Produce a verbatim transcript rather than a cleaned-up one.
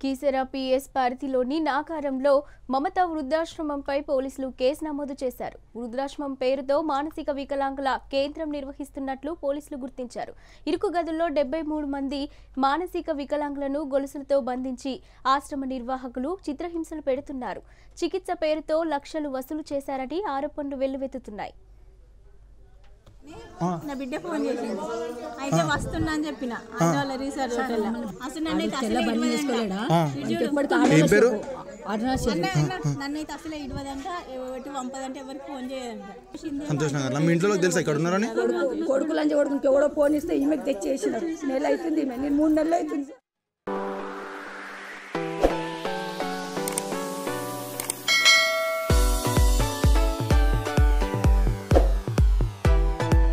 Keesara PS పరిధిలోని నాకారంలో మమత వృద్ధాశ్రమంపై పోలీసులు case నమోదు చేశారు. వృద్ధాశ్రమం పేరుతో మానసిక వికలాంగుల కేంద్రం నిర్వహిస్తున్నట్లు పోలీసులు గుర్తించారు. ఇరుకు గదుల్లో డెబ్బై మూడు మంది మానసిక వికలాంగులను గొలుసులతో బంధించి ఆశ్రమ నిర్వాహకులు చిత్రహింసలు పెడుతున్నారు. చికిత్స పేరుతో లక్షలు వసూలు చేశారని ఆరోపణలు వెల్లువెత్తుతున్నాయి. నా బిడ్డ ఫోన్ చేసింది అయితే వస్తున్నా అని చెప్పిన అజాల రీసెర్చ్ హోటల్ అసలు నన్నైతే అసలు నన్నైతే అసలు ఇడవదంట ఎటు పంపదంటే ఎవరికి ఫోన్ చేయదంట. కొడుకులు అని చెప్పి ఎవడో ఫోన్ ఇస్తే ఈమెకు తెచ్చేసినారు. నెల అవుతుంది, నేను మూడు నెలలు అవుతుంది.